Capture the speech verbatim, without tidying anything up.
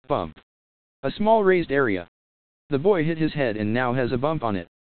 Bump. A small raised area. The boy hit his head and now has a bump on it.